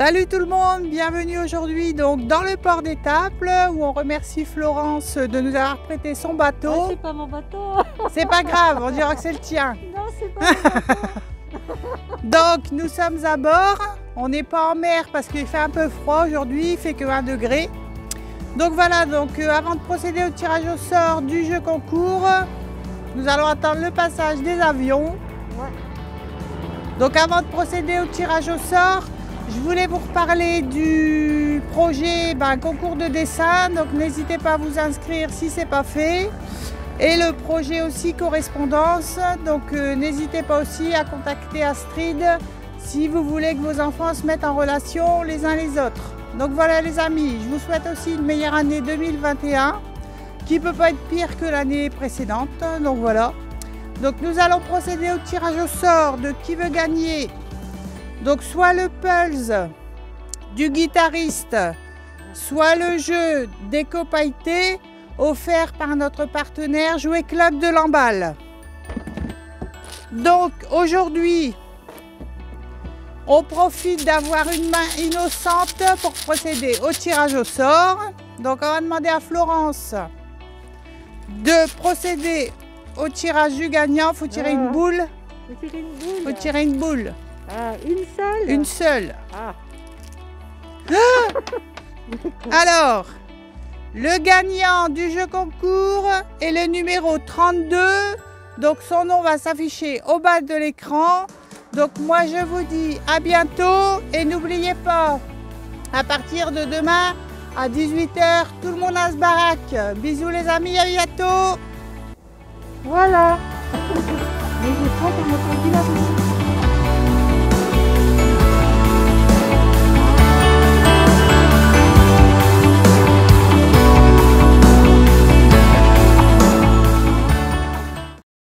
Salut tout le monde, bienvenue aujourd'hui donc dans le port d'Étaples où on remercie Florence de nous avoir prêté son bateau. Ah, c'est pas mon bateau. C'est pas grave, on dira que c'est le tien. Non, c'est pas mon bateau. Donc nous sommes à bord, on n'est pas en mer parce qu'il fait un peu froid aujourd'hui, il fait que 1 degré. Donc voilà, avant de procéder au tirage au sort du jeu concours, nous allons attendre le passage des avions. Ouais. Donc avant de procéder au tirage au sort, je voulais vous reparler du projet concours de dessin, donc n'hésitez pas à vous inscrire si ce n'est pas fait. Et le projet aussi correspondance, donc n'hésitez pas aussi à contacter Astrid si vous voulez que vos enfants se mettent en relation les uns les autres. Donc voilà les amis, je vous souhaite aussi une meilleure année 2021 qui ne peut pas être pire que l'année précédente, donc voilà. Donc nous allons procéder au tirage au sort de qui veut gagner. Donc soit le pulse du guitariste, soit le jeu déco pailleté offert par notre partenaire Jouet Club de Lamballe. Donc aujourd'hui, on profite d'avoir une main innocente pour procéder au tirage au sort. Donc on va demander à Florence de procéder au tirage du gagnant. Il faut tirer une boule. Faut tirer une boule. Faut tirer une boule. Ah, une seule. Une seule. Ah. Alors, le gagnant du jeu concours est le numéro 32. Donc son nom va s'afficher au bas de l'écran. Donc moi je vous dis à bientôt et n'oubliez pas, à partir de demain à 18 h, tout le monde à ce baraque. Bisous les amis, à bientôt. Voilà. Mais je prends pour notre